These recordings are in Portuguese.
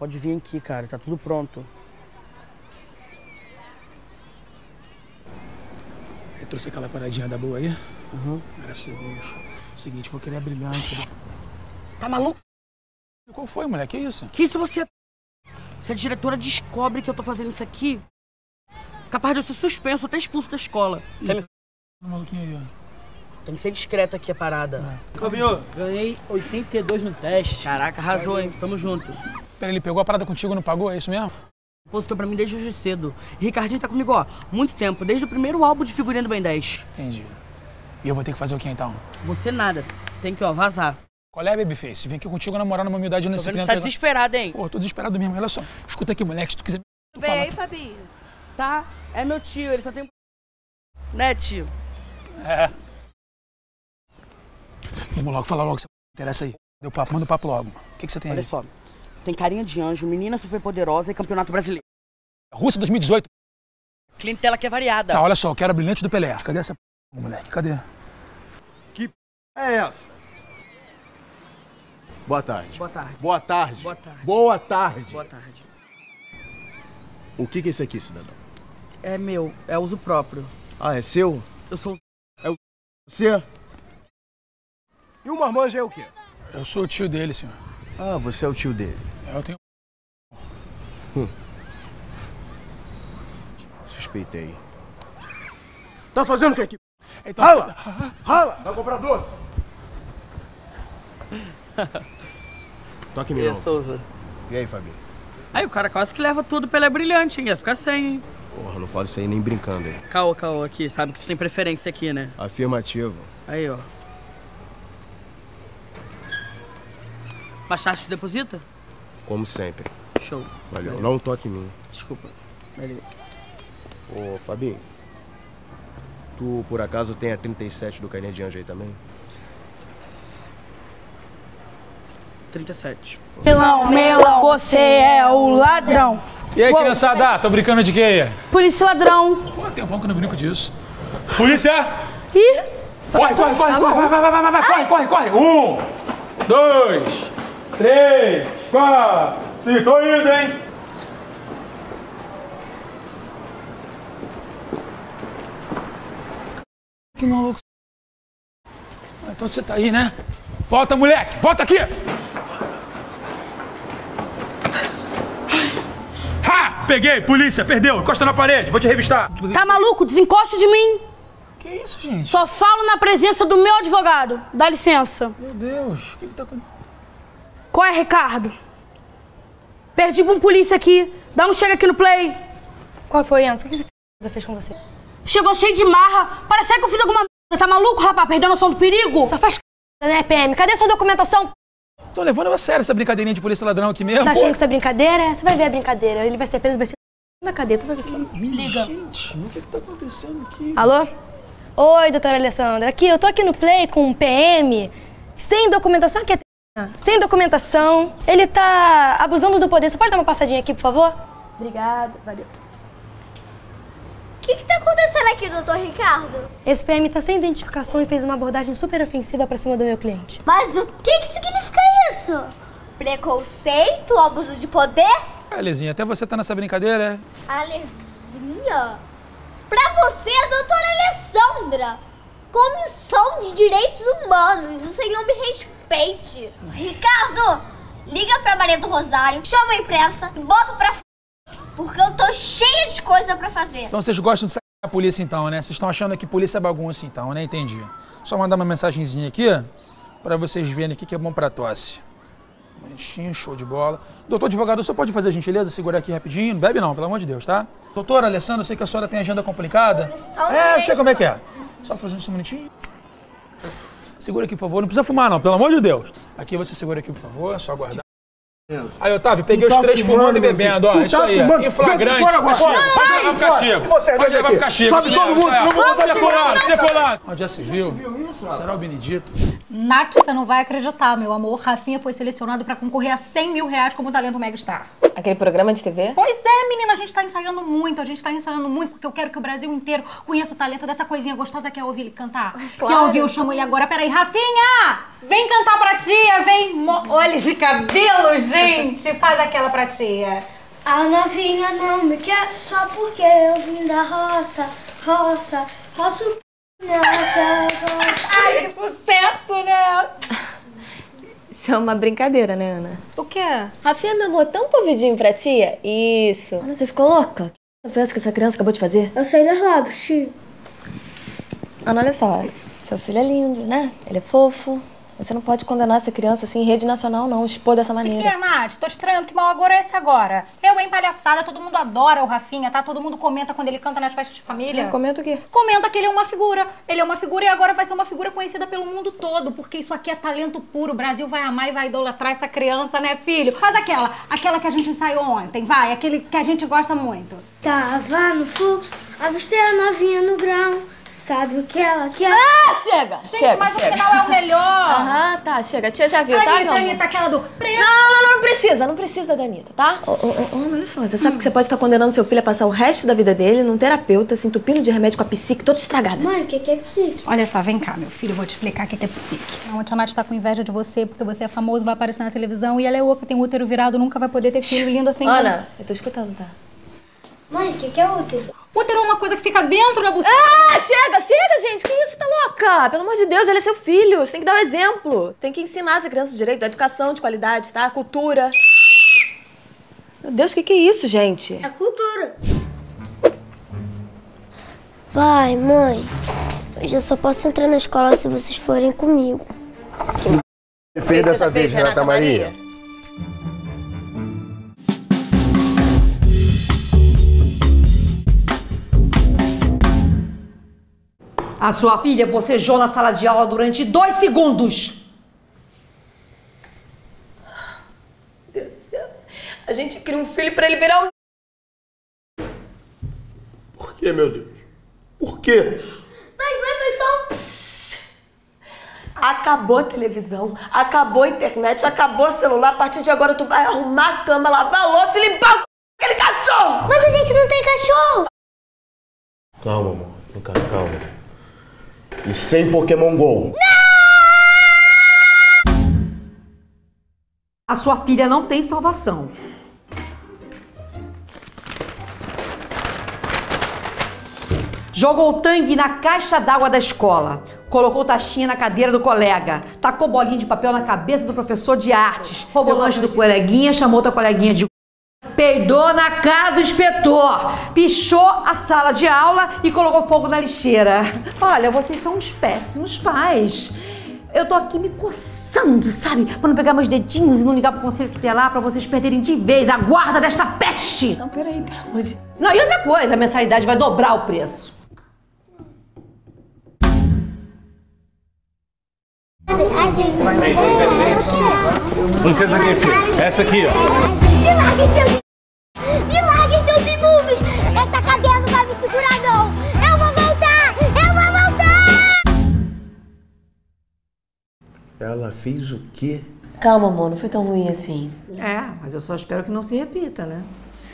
Pode vir aqui, cara. Tá tudo pronto. Eu trouxe aquela paradinha da boa aí? Uhum. Graças a Deus. Seguinte, vou querer brilhante. Tá maluco? Qual foi, moleque? Que isso? Que isso você... Se a diretora descobre que eu tô fazendo isso aqui, capaz de eu ser suspenso, até expulso da escola. O maluquinho aí, ó. Tem que ser discreta aqui a parada. Fabinho, ganhei 82 no teste. Caraca, arrasou, hein? Tamo junto. Pera, ele pegou a parada contigo e não pagou? É isso mesmo? Postou pra mim desde hoje cedo. E Ricardinho tá comigo, ó, muito tempo. Desde o primeiro álbum de figurinha do Ben 10. Entendi. E eu vou ter que fazer o que então? Você nada. Tem que, ó, vazar. Qual é, Babyface? Vim aqui contigo namorar numa humildade nesse Você tá desesperado, hein? Pô, tô desesperado mesmo. Olha só. Escuta aqui, moleque, se tu quiser... Tudo bem, Fabinho? Tá, é meu tio, ele só tem... Né, tio? É. Vamos logo, fala logo, você interessa aí. Deu papo, manda o papo logo. O que você tem aí? Olha só, tem carinha de anjo, menina super poderosa e campeonato brasileiro. Rússia 2018. Clientela que é variada. Tá, olha só, eu quero a brilhante do Pelé. Cadê essa moleque? Cadê? Que é essa? Boa tarde. Boa tarde. Boa tarde. Boa tarde. Boa tarde. Boa tarde. O que é isso aqui, cidadão? É meu, é uso próprio. Ah, é seu? Eu sou... É o... Você? E o marmanjo é o quê? Eu sou o tio dele, senhor. Ah, você é o tio dele. Eu tenho... Suspeitei. Tá fazendo o que aqui? Então... Rala! Rala! Vai comprar doce? Toque em mim, não. Souza. E aí, Fabinho? Aí o cara quase que leva tudo pela brilhante, hein? Ia ficar sem, hein? Porra, não falo isso aí nem brincando, hein? Caô, aqui. Sabe que tu tem preferência aqui, né? Afirmativo. Aí, ó. Baixaste, deposita? Como sempre. Show. Valeu. Não toque em mim. Desculpa. Valeu. Ô, Fabinho. Tu, por acaso, tem a 37 do Carinha de Anjo aí também? 37. Melão, você é o ladrão. E aí, criançada? Tô brincando de quê? Polícia ladrão. Pô, tem um pouco que eu não brinco disso. Polícia! Ih! Corre! Corre! 1, 2, 3, 4, 5, tô indo, hein? Que maluco. Então você tá aí, né? Volta, moleque! Volta aqui! Ha! Peguei! Polícia! Perdeu! Encosta na parede! Vou te revistar! Tá maluco? Desencoste de mim. Que isso, gente? Só falo na presença do meu advogado. Dá licença. Meu Deus! O que tá acontecendo? Qual é, Ricardo? Perdi pra um polícia aqui. Dá um chega aqui no play. Qual foi, Enzo? O que você fez com você? Chegou cheio de marra. Parece que eu fiz alguma merda. Tá maluco, rapaz? Perdeu a noção do perigo? Só faz né, PM? Cadê sua documentação? Tô levando a sério essa brincadeirinha de polícia ladrão aqui mesmo. Tá achando que isso é brincadeira? Você vai ver a brincadeira. Ele vai ser preso, vai ser na cadeia. Tu vai ver só. Liga. Gente, o que tá acontecendo aqui? Alô? Oi, doutora Alessandra. Aqui, eu tô aqui no Play com um PM, sem documentação. Aqui é sem documentação. Ele tá abusando do poder. Você pode dar uma passadinha aqui, por favor? Obrigada, valeu. O que tá acontecendo aqui, doutor Ricardo? Esse PM tá sem identificação e fez uma abordagem super ofensiva pra cima do meu cliente. Mas o que significa isso? Preconceito, abuso de poder? Alezinha, até você tá nessa brincadeira, é? Alezinha? Pra você, doutora Alessandra, Comissão de Direitos Humanos, o senhor me respeite. Ricardo, liga pra Maria do Rosário, chama a imprensa e bota pra porque eu tô cheia de coisa pra fazer. Então vocês gostam de sair da polícia então, né? Vocês estão achando que polícia é bagunça então, né? Entendi. Só mandar uma mensagenzinha aqui pra vocês verem o que é bom pra tosse. Bonitinho, show de bola. Doutor advogado, o senhor pode fazer a gentileza, segurar aqui rapidinho? Não bebe não, pelo amor de Deus, tá? Doutora Alessandra, eu sei que a senhora tem agenda complicada. Eu sei como é que é. Só fazendo isso um minutinho. Segura aqui, por favor. Não precisa fumar não, pelo amor de Deus. Aqui você segura aqui, por favor, é só aguardar. Aí, Otávio, peguei os três fumando e bebendo, ó. Isso aí, em flagrante. Pode levar pro castigo. Pode levar pro castigo. Sobe todo mundo, senão eu vou botar Separado, chocolate. Onde já se viu? Será o Benedito? Nath, você não vai acreditar, meu amor. Rafinha foi selecionado pra concorrer a 100 mil reais como talento Megastar. Aquele programa de TV? Pois é, menina, a gente tá ensaiando muito, porque eu quero que o Brasil inteiro conheça o talento dessa coisinha gostosa que é ouvir ele cantar. Claro. Quer ouvir? Eu chamo ele agora. Peraí, Rafinha! Vem cantar pra tia, vem. Olha esse cabelo, gente. Faz aquela pra tia. A novinha não me quer só porque eu vim da roça, roça Ai, que sucesso, né? Isso é uma brincadeira, né, Ana? O quê? Rafinha, meu amor, tão polvidinho pra tia? Isso. Ana, você ficou louca? Que festa que essa criança acabou de fazer? Eu sei das lábios, tio. Ana, olha só. Seu filho é lindo, né? Ele é fofo. Você não pode condenar essa criança assim em rede nacional, não. Expor dessa maneira. O que é, Nath? Tô estranhando. Que mau agouro é esse agora? Eu, hein, palhaçada. Todo mundo adora o Rafinha, tá? Todo mundo comenta quando ele canta nas festas de família. Comenta o quê? Comenta que ele é uma figura. Ele é uma figura e agora vai ser uma figura conhecida pelo mundo todo. Porque isso aqui é talento puro. O Brasil vai amar e vai idolatrar essa criança, né, filho? Faz aquela que a gente ensaiou ontem, vai. Aquele que a gente gosta muito. Tava no fluxo, avistei a novinha no grão. Sabe o que ela quer? Ah, chega! Gente, chega, mas chega. o final é o melhor. Aham, tá, chega. A tia já viu, tá? Anitta, aquela do preto. Não precisa da Anitta, tá? Ana, olha só, você sabe que você pode estar condenando seu filho a passar o resto da vida dele num terapeuta, se entupindo de remédio com a psique toda estragada. Mãe, o que é psique? Olha só, vem cá, meu filho, eu vou te explicar o que é psique. Ontem a Nath tá com inveja de você, porque você é famoso, vai aparecer na televisão, e ela é oca, tem o útero virado, nunca vai poder ter filho lindo assim. Ana, eu tô escutando, tá? Mãe, o que é útero? Útero é uma coisa que fica dentro da buceta. Ah, chega, gente. Que isso, tá louca? Pelo amor de Deus, ele é seu filho. Você tem que dar o exemplo. Você tem que ensinar essa criança o direito, a educação de qualidade, tá? A cultura. Meu Deus, o que é isso, gente? É cultura. Pai, mãe, hoje eu só posso entrar na escola se vocês forem comigo. Você fez dessa vez, Renata Maria? A sua filha bocejou na sala de aula durante 2 segundos. Meu Deus do céu. A gente cria um filho pra ele virar um... Por que, meu Deus? Por quê? Mas mãe, foi só um... Acabou a televisão, acabou a internet, acabou o celular. A partir de agora tu vai arrumar a cama, lavar a louça e limpar o c... aquele cachorro! Mas a gente não tem cachorro! Calma, amor. Calma. E sem Pokémon GO. A sua filha não tem salvação. Jogou tangue na caixa d'água da escola. Colocou taxinha na cadeira do colega. Tacou bolinha de papel na cabeça do professor de artes. Roubou lanche do coleguinha, chamou outra coleguinha de... Peidou na cara do inspetor, pichou a sala de aula e colocou fogo na lixeira. Olha, vocês são uns péssimos pais. Eu tô aqui me coçando, sabe? Pra não pegar meus dedinhos e não ligar pro conselho tutelar pra vocês perderem de vez a guarda desta peste. Não, peraí, pelo amor de Deus. Não, e outra coisa, a mensalidade vai dobrar o preço. Licença aqui, filho. Essa aqui, ó. Me larguem, seus imundos! Essa cadeia não vai me segurar, não! Eu vou voltar! Eu vou voltar! Ela fez o quê? Calma, amor, não foi tão ruim assim. É, mas eu só espero que não se repita, né?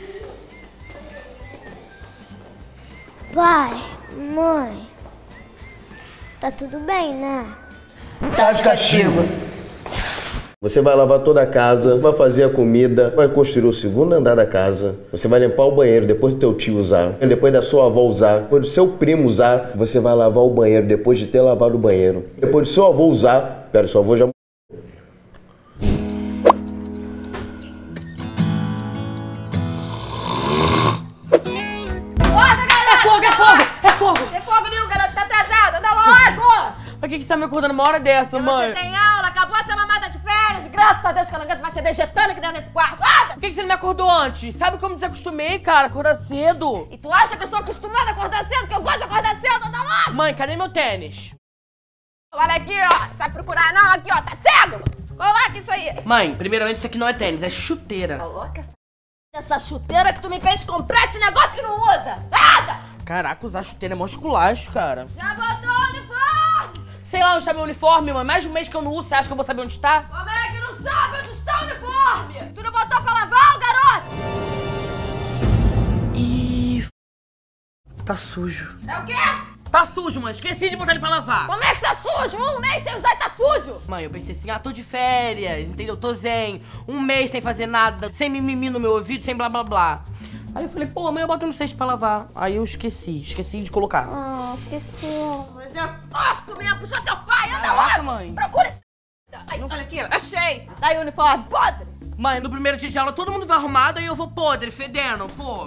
Pai, mãe, tá tudo bem, né? Tá de castigo. Você vai lavar toda a casa, vai fazer a comida, vai construir o segundo andar da casa. Você vai limpar o banheiro depois do teu tio usar, depois da sua avó usar, depois do seu primo usar. Você vai lavar o banheiro depois de ter lavado o banheiro. Depois do seu avô usar. Pera, seu avô já... É fogo nenhum, garoto, tá atrasado, anda logo! Por que você tá me acordando uma hora dessa, mãe? Você tem aula, acabou essa mamada de férias, graças a Deus que eu não aguento mais ser vegetando aqui dentro desse quarto. Por que você não me acordou antes? Sabe como desacostumei, cara? Acordar cedo. E tu acha que eu sou acostumada a acordar cedo, que eu gosto de acordar cedo, anda logo! Mãe, cadê meu tênis? Olha aqui, ó, sai procurar não, aqui, ó, tá cego? Coloca isso aí. Mãe, primeiramente isso aqui não é tênis, é chuteira. Coloca essa chuteira que tu me fez comprar esse negócio que não usa. Nada! Caraca, usar chuteira é mó esculacho, cara. Já botou Sei lá onde tá meu uniforme, mãe. Mais de um mês que eu não uso, você acha que eu vou saber onde está? Como é que não sabe onde está o uniforme? Tu não botou pra lavar, garoto? Ih, tá sujo. É o quê? Tá sujo, mãe. Esqueci de botar ele pra lavar. Como é que tá sujo? Um mês sem usar e tá sujo? Mãe, eu pensei assim, tô de férias, entendeu? Tô zen. Um mês sem fazer nada, sem mimimi no meu ouvido, sem blá blá blá. Aí eu falei, pô, amanhã eu boto no cesto pra lavar. Aí eu esqueci de colocar. Esqueceu. Mas é porco mesmo, puxa teu pai, anda Caraca, logo. mãe. Procura esse... Aí, olha aqui, achei. Daí o uniforme, podre. Mãe, no primeiro dia de aula todo mundo vai arrumado e eu vou podre, fedendo, pô.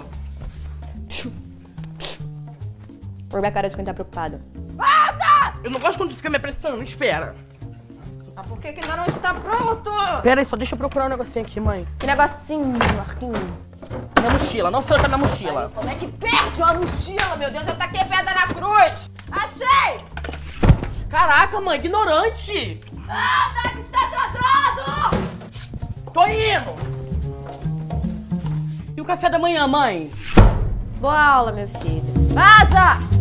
Por minha cara de quem tá preocupada. Eu não gosto quando tu fica me apressando, espera. Mas por que ainda não está pronto? Pera aí, só deixa eu procurar um negocinho aqui, mãe. Que negocinho, Marquinhos? Minha mochila, não sei onde tá minha mochila. Aí, como é que perde uma mochila, meu Deus? Eu taquei a pedra na cruz. Achei! Caraca, mãe, ignorante! Anda, que está atrasado! Tô indo! E o café da manhã, mãe? Boa aula, meu filho. Vaza!